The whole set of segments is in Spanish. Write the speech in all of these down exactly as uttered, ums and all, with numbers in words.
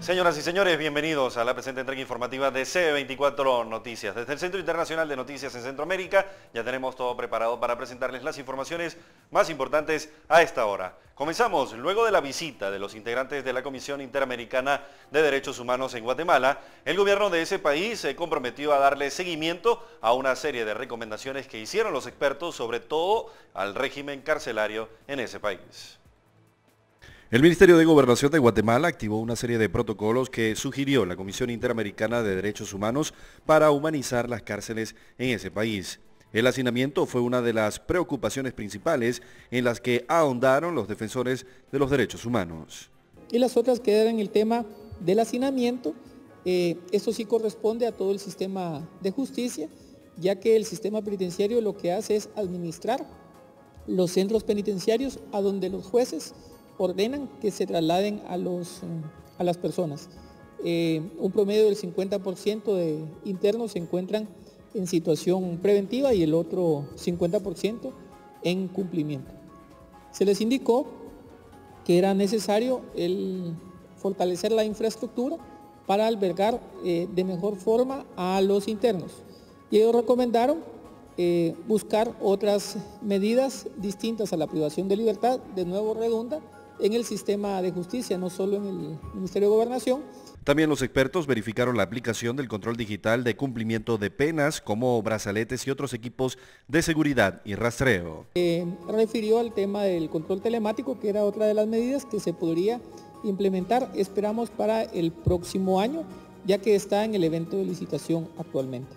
Señoras y señores, bienvenidos a la presente entrega informativa de C veinticuatro Noticias. Desde el Centro Internacional de Noticias en Centroamérica ya tenemos todo preparado para presentarles las informaciones más importantes a esta hora. Comenzamos luego de la visita de los integrantes de la Comisión Interamericana de Derechos Humanos en Guatemala. El gobierno de ese país se comprometió a darle seguimiento a una serie de recomendaciones que hicieron los expertos, sobre todo al régimen carcelario en ese país. El Ministerio de Gobernación de Guatemala activó una serie de protocolos que sugirió la Comisión Interamericana de Derechos Humanos para humanizar las cárceles en ese país. El hacinamiento fue una de las preocupaciones principales en las que ahondaron los defensores de los derechos humanos. Y las otras quedan en el tema del hacinamiento. Eh, esto sí corresponde a todo el sistema de justicia, ya que el sistema penitenciario lo que hace es administrar los centros penitenciarios a donde los jueces ordenan que se trasladen a, los, a las personas. Eh, un promedio del cincuenta por ciento de internos se encuentran en situación preventiva y el otro cincuenta por ciento en cumplimiento. Se les indicó que era necesario el fortalecer la infraestructura para albergar eh, de mejor forma a los internos. Y ellos recomendaron eh, buscar otras medidas distintas a la privación de libertad, de nuevo redunda, en el sistema de justicia, no solo en el Ministerio de Gobernación. También los expertos verificaron la aplicación del control digital de cumplimiento de penas como brazaletes y otros equipos de seguridad y rastreo. Eh, refirió al tema del control telemático, que era otra de las medidas que se podría implementar, esperamos para el próximo año, ya que está en el evento de licitación actualmente.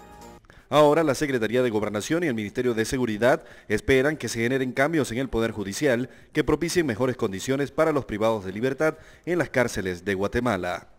Ahora la Secretaría de Gobernación y el Ministerio de Seguridad esperan que se generen cambios en el Poder Judicial que propicien mejores condiciones para los privados de libertad en las cárceles de Guatemala.